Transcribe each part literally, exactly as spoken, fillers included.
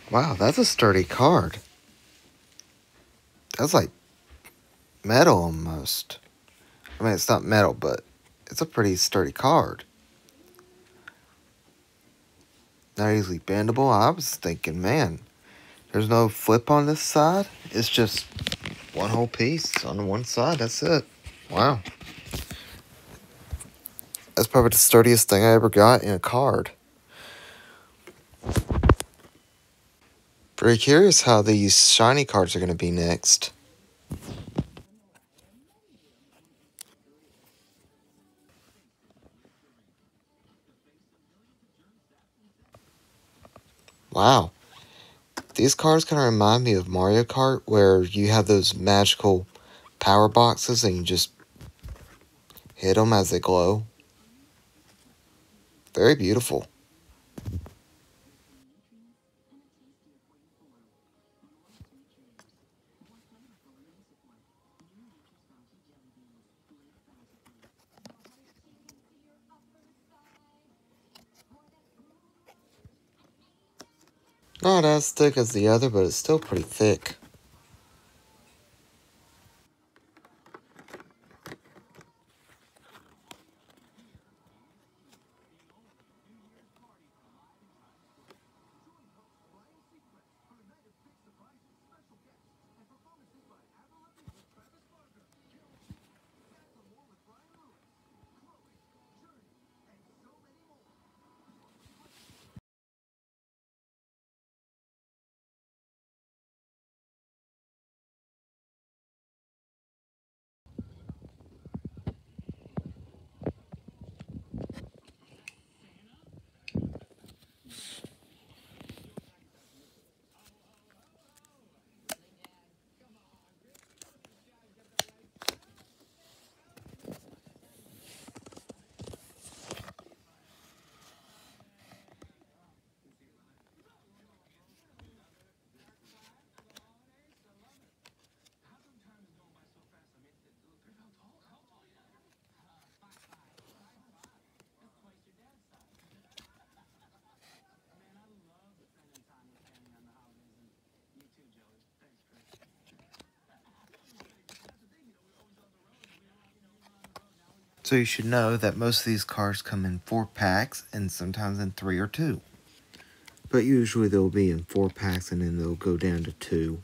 Wow, that's a sturdy card. That's like metal almost. I mean, it's not metal, but it's a pretty sturdy card. Not easily bendable. I was thinking, man, there's no flip on this side. It's just one whole piece on one side. That's it. Wow. That's probably the sturdiest thing I ever got in a card. Very curious how these shiny cards are going to be next. Wow. These cards kind of remind me of Mario Kart, where you have those magical power boxes and you just hit them as they glow. Very beautiful. Not as thick as the other, but it's still pretty thick. So you should know that most of these cards come in four packs and sometimes in three or two. But usually they'll be in four packs and then they'll go down to two.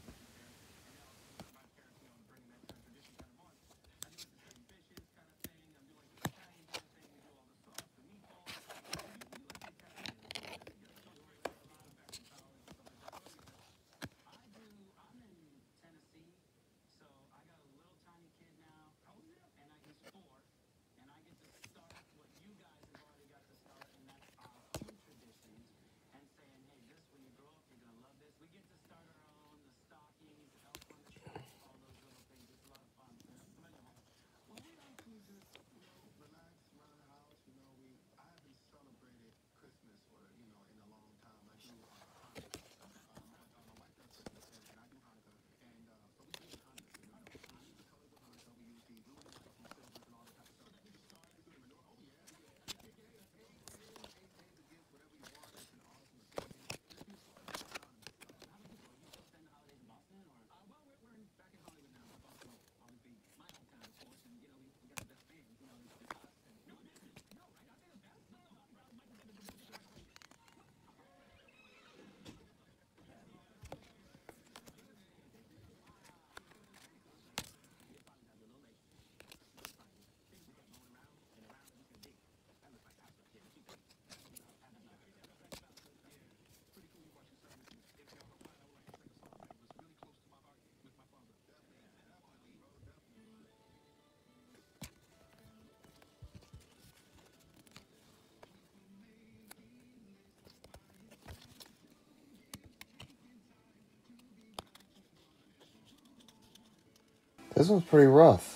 This one's pretty rough.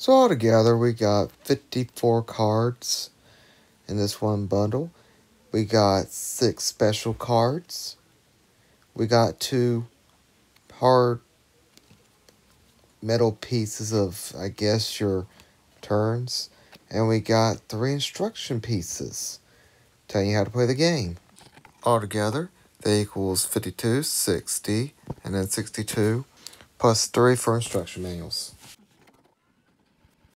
So altogether, we got fifty-four cards in this one bundle. We got six special cards. We got two hard metal pieces of, I guess, your turns. And we got three instruction pieces telling you how to play the game. Altogether, that equals fifty-two, sixty, and then sixty-two, plus three for instruction manuals.